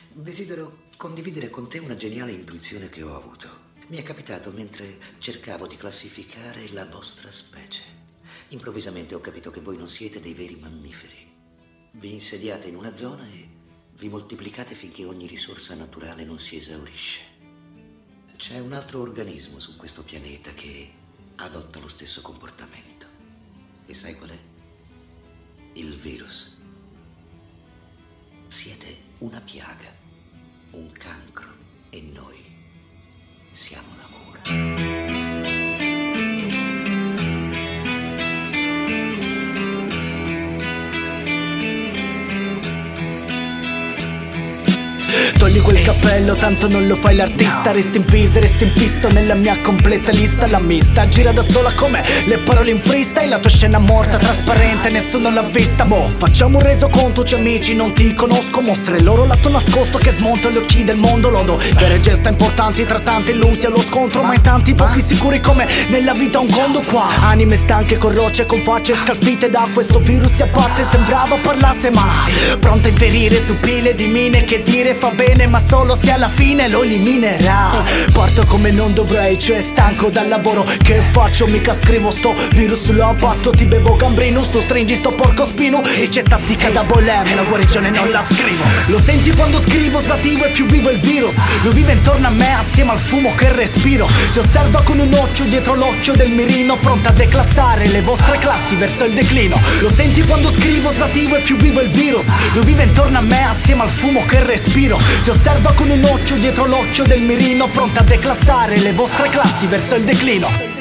Desidero condividere con te una geniale intuizione che ho avuto. Mi è capitato mentre cercavo di classificare la vostra specie. Improvvisamente ho capito che voi non siete dei veri mammiferi. Vi insediate in una zona e vi moltiplicate finché ogni risorsa naturale non si esaurisce. C'è un altro organismo su questo pianeta che adotta lo stesso comportamento. E sai qual è? Il virus. Siete una piaga, un cancro, e noi siamo la cura. Togli quel cappello, tanto non lo fai l'artista. Resti in pisa, resti in pisto nella mia completa lista. La mista gira da sola come le parole in freestyle. La tua scena morta, trasparente, nessuno l'ha vista. Mo, facciamo un resoconto, c'è amici, non ti conosco. Mostra il loro lato nascosto che smonta gli occhi del mondo. Lodo per gesta importanti, tra tanti illusi allo scontro. Ma in tanti pochi sicuri come nella vita un condo qua. Anime stanche con rocce, con facce scalfite da questo virus si abbatte. Sembrava parlasse ma pronta a inferire su pile di mine. Che dire fa bene ma solo se alla fine lo eliminerà. Parto come non dovrei, cioè stanco dal lavoro. Che faccio? Mica scrivo sto virus lo abbatto. Ti bevo gambrino, sto stringi sto porco spino. E c'è tattica da bolem, la guarigione non la scrivo. Lo senti quando scrivo, stativo e più vivo il virus. Lo vive intorno a me assieme al fumo che respiro. Ti osserva con un occhio dietro l'occhio del mirino, pronta a declassare le vostre classi verso il declino. Lo senti quando scrivo, stativo e più vivo il virus. Lo vive intorno a me assieme al fumo che respiro. Ti osserva con un occhio dietro l'occhio del mirino, pronta a declassare le vostre classi verso il declino.